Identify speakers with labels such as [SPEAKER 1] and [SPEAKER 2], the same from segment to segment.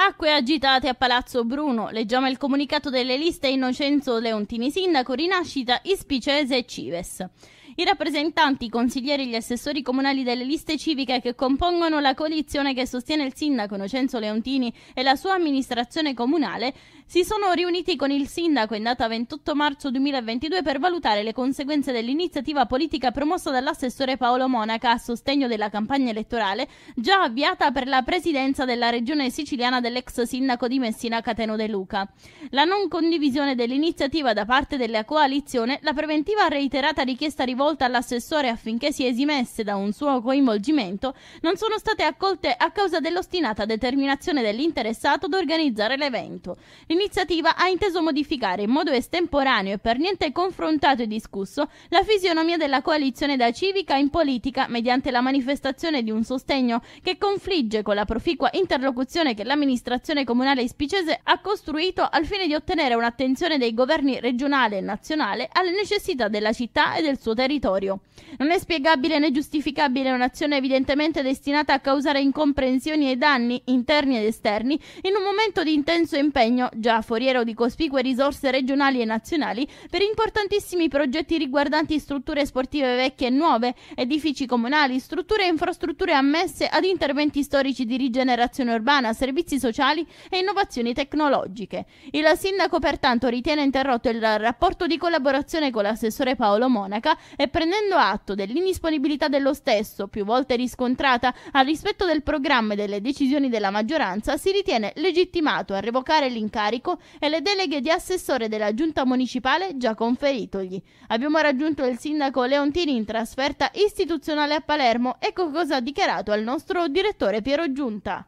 [SPEAKER 1] Acque agitate a Palazzo Bruno. Leggiamo il comunicato delle liste Innocenzo Leontini sindaco, Rinascita, Ispicese e Cives. I rappresentanti, i consiglieri e gli assessori comunali delle liste civiche che compongono la coalizione che sostiene il sindaco Innocenzo Leontini e la sua amministrazione comunale si sono riuniti con il sindaco in data 28 marzo 2022 per valutare le conseguenze dell'iniziativa politica promossa dall'assessore Paolo Monaca a sostegno della campagna elettorale già avviata per la presidenza della regione siciliana dell'ex sindaco di Messina Cateno De Luca. La non condivisione dell'iniziativa da parte della coalizione, la preventiva reiterata richiesta rivolta all'assessore affinché si esimesse da un suo coinvolgimento, non sono state accolte a causa dell'ostinata determinazione dell'interessato ad organizzare l'evento. L'iniziativa ha inteso modificare in modo estemporaneo e per niente confrontato e discusso la fisionomia della coalizione da civica in politica mediante la manifestazione di un sostegno che confligge con la proficua interlocuzione che l'amministrazione comunale ispicese ha costruito al fine di ottenere un'attenzione dei governi regionale e nazionale alle necessità della città e del suo territorio. Non è spiegabile né giustificabile un'azione evidentemente destinata a causare incomprensioni e danni interni ed esterni in un momento di intenso impegno già foriero di cospicue risorse regionali e nazionali per importantissimi progetti riguardanti strutture sportive vecchie e nuove, edifici comunali, strutture e infrastrutture ammesse ad interventi storici di rigenerazione urbana, servizi sociali e innovazioni tecnologiche. Il sindaco pertanto ritiene interrotto il rapporto di collaborazione con l'assessore Paolo Monaca e, prendendo atto dell'indisponibilità dello stesso, più volte riscontrata al rispetto del programma e delle decisioni della maggioranza, si ritiene legittimato a revocare l'incarico e le deleghe di assessore della giunta municipale già conferitogli. Abbiamo raggiunto il sindaco Leontini in trasferta istituzionale a Palermo. Ecco cosa ha dichiarato al nostro direttore Piero Giunta.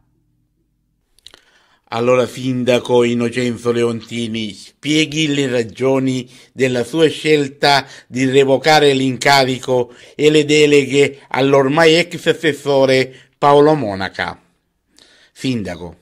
[SPEAKER 2] Allora, sindaco Innocenzo Leontini, spieghi le ragioni della sua scelta di revocare l'incarico e le deleghe all'ormai ex assessore Paolo Monaca. Sindaco.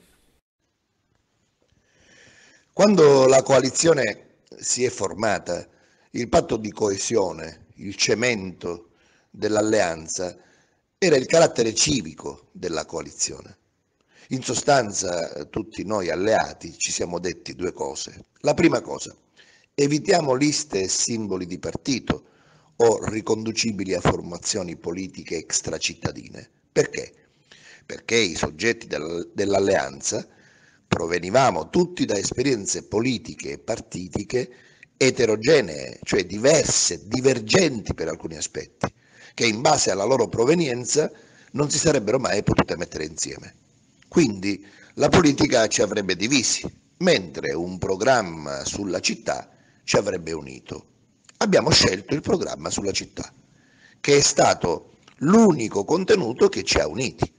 [SPEAKER 3] Quando la coalizione si è formata, il patto di coesione, il cemento dell'alleanza, era il carattere civico della coalizione. In sostanza, tutti noi alleati ci siamo detti due cose. La prima cosa, evitiamo liste e simboli di partito o riconducibili a formazioni politiche extracittadine. Perché? Perché i soggetti dell'alleanza provenivamo tutti da esperienze politiche e partitiche eterogenee, cioè diverse, divergenti per alcuni aspetti, che in base alla loro provenienza non si sarebbero mai potute mettere insieme. Quindi la politica ci avrebbe divisi, mentre un programma sulla città ci avrebbe unito. Abbiamo scelto il programma sulla città, che è stato l'unico contenuto che ci ha uniti,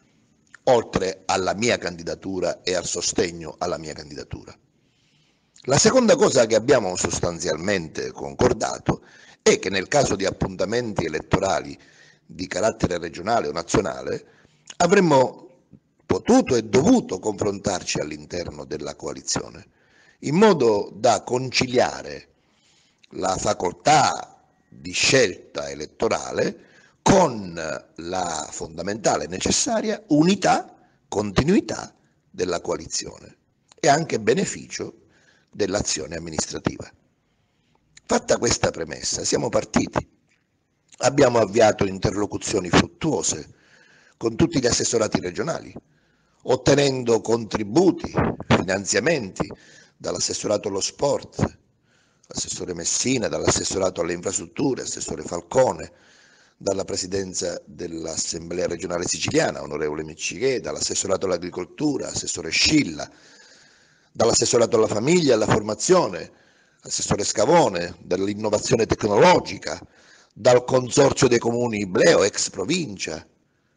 [SPEAKER 3] oltre alla mia candidatura e al sostegno alla mia candidatura. La seconda cosa che abbiamo sostanzialmente concordato è che nel caso di appuntamenti elettorali di carattere regionale o nazionale avremmo potuto e dovuto confrontarci all'interno della coalizione, in modo da conciliare la facoltà di scelta elettorale con la fondamentale e necessaria unità, continuità della coalizione e anche beneficio dell'azione amministrativa. Fatta questa premessa, siamo partiti. Abbiamo avviato interlocuzioni fruttuose con tutti gli assessorati regionali, ottenendo contributi, finanziamenti dall'assessorato allo sport, l'assessore Messina, dall'assessorato alle infrastrutture, assessore Falcone, dalla presidenza dell'Assemblea regionale siciliana, onorevole Miccichè, dall'assessorato all'agricoltura, assessore Scilla, dall'assessorato alla famiglia e alla formazione, assessore Scavone, dall'innovazione tecnologica, dal consorzio dei comuni Ibleo, ex provincia,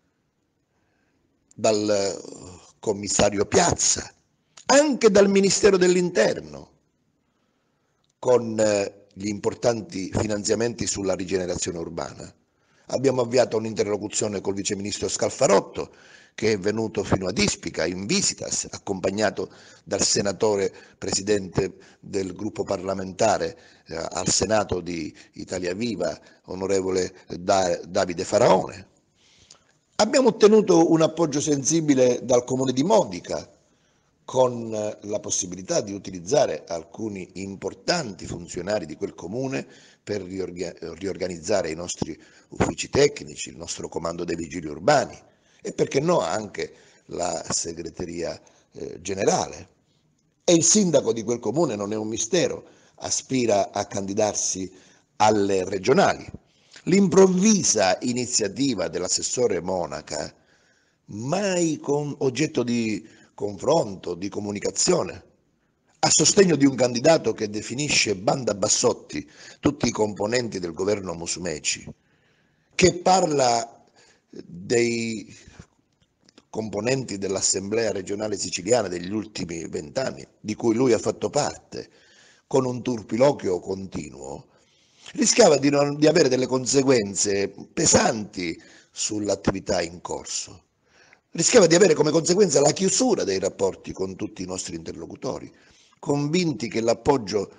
[SPEAKER 3] dal commissario Piazza, anche dal Ministero dell'Interno, con gli importanti finanziamenti sulla rigenerazione urbana. Abbiamo avviato un'interlocuzione col viceministro Scalfarotto, che è venuto fino ad Ispica in visitas, accompagnato dal senatore presidente del gruppo parlamentare al Senato di Italia Viva, onorevole Davide Faraone. Abbiamo ottenuto un appoggio sensibile dal comune di Modica, con la possibilità di utilizzare alcuni importanti funzionari di quel comune per riorganizzare i nostri uffici tecnici, il nostro comando dei vigili urbani e perché no anche la segreteria generale. E il sindaco di quel comune, non è un mistero, aspira a candidarsi alle regionali. L'improvvisa iniziativa dell'assessore Monaca, mai oggetto di confronto, di comunicazione, a sostegno di un candidato che definisce banda bassotti tutti i componenti del governo Musumeci, che parla dei componenti dell'Assemblea regionale siciliana degli ultimi 20 anni, di cui lui ha fatto parte, con un turpiloquio continuo, rischiava di avere delle conseguenze pesanti sull'attività in corso. Rischiava di avere come conseguenza la chiusura dei rapporti con tutti i nostri interlocutori, convinti che l'appoggio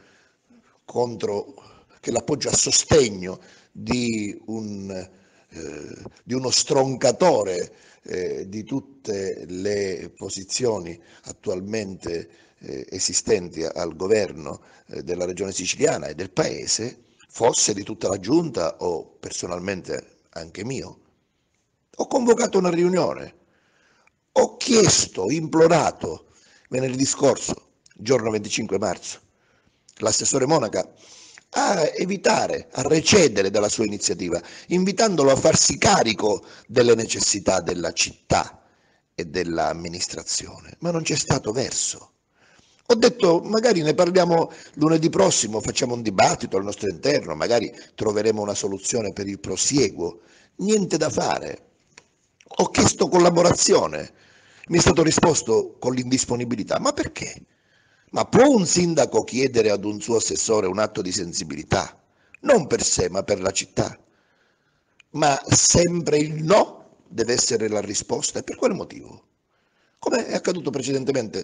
[SPEAKER 3] a sostegno di uno stroncatore di tutte le posizioni attualmente esistenti al governo della regione siciliana e del paese, fosse di tutta la giunta o personalmente anche mio. Ho convocato una riunione, ho chiesto, implorato venerdì scorso, giorno 25 marzo, l'assessore Monaca a evitare, a recedere dalla sua iniziativa, invitandolo a farsi carico delle necessità della città e dell'amministrazione, ma non c'è stato verso. Ho detto, magari ne parliamo lunedì prossimo, facciamo un dibattito al nostro interno, magari troveremo una soluzione per il prosieguo. Niente da fare. Ho chiesto collaborazione, mi è stato risposto con l'indisponibilità. Ma perché? Ma può un sindaco chiedere ad un suo assessore un atto di sensibilità? Non per sé, ma per la città. Ma sempre il no deve essere la risposta. E per quale motivo? Come è accaduto precedentemente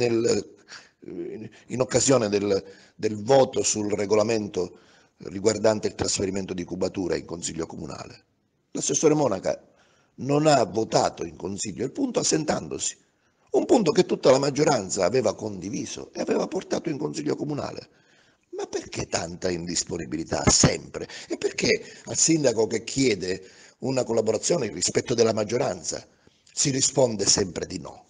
[SPEAKER 3] in occasione del voto sul regolamento riguardante il trasferimento di cubatura in Consiglio Comunale. L'assessore Monaca non ha votato in Consiglio il punto assentandosi, un punto che tutta la maggioranza aveva condiviso e aveva portato in Consiglio Comunale. Ma perché tanta indisponibilità sempre? E perché al sindaco che chiede una collaborazione, il rispetto della maggioranza, si risponde sempre di no?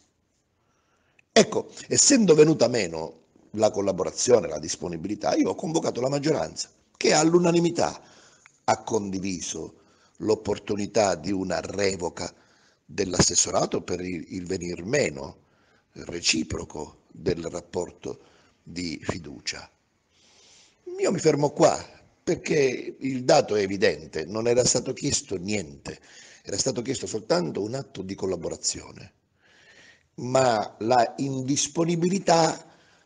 [SPEAKER 3] Ecco, essendo venuta meno la collaborazione, la disponibilità, io ho convocato la maggioranza che all'unanimità ha condiviso l'opportunità di una revoca dell'assessorato per il venir meno reciproco del rapporto di fiducia. Io mi fermo qua perché il dato è evidente, non era stato chiesto niente, era stato chiesto soltanto un atto di collaborazione, ma la indisponibilità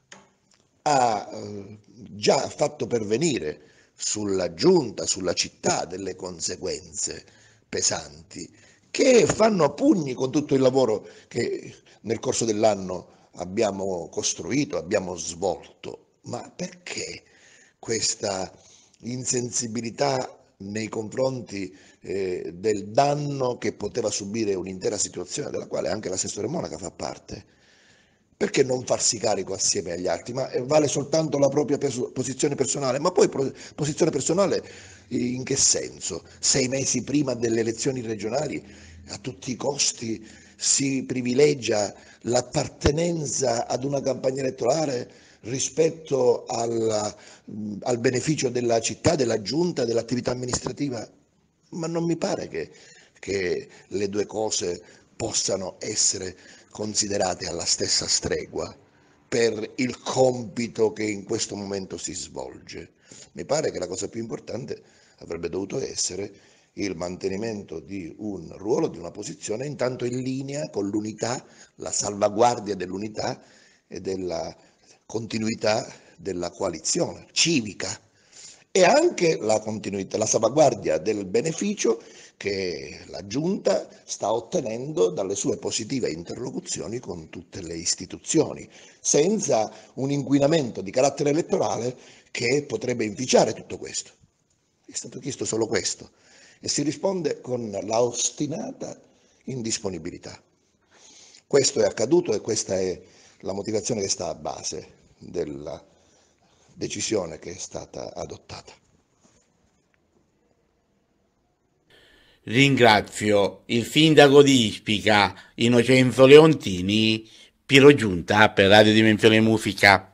[SPEAKER 3] ha già fatto pervenire sulla giunta, sulla città, delle conseguenze pesanti che fanno a pugni con tutto il lavoro che nel corso dell'anno abbiamo costruito, abbiamo svolto. Ma perché questa insensibilità nei confronti del danno che poteva subire un'intera situazione della quale anche l'assessore Monaca fa parte? Perché non farsi carico assieme agli altri? Ma vale soltanto la propria posizione personale? Ma poi posizione personale in che senso? 6 mesi prima delle elezioni regionali a tutti i costi si privilegia l'appartenenza ad una campagna elettorale rispetto al beneficio della città, della giunta, dell'attività amministrativa? Ma non mi pare che le due cose possano essere considerate alla stessa stregua per il compito che in questo momento si svolge. Mi pare che la cosa più importante avrebbe dovuto essere il mantenimento di un ruolo, di una posizione, intanto in linea con l'unità, la salvaguardia dell'unità e della continuità della coalizione civica e anche la continuità, la salvaguardia del beneficio che la Giunta sta ottenendo dalle sue positive interlocuzioni con tutte le istituzioni, senza un inquinamento di carattere elettorale che potrebbe inficiare tutto questo. È stato chiesto solo questo e si risponde con la ostinata indisponibilità. Questo è accaduto e questa è la motivazione che sta a base della decisione che è stata adottata.
[SPEAKER 2] Ringrazio il sindaco di Ispica, Innocenzo Leontini, Piero Giunta per Radio Dimensione Musica.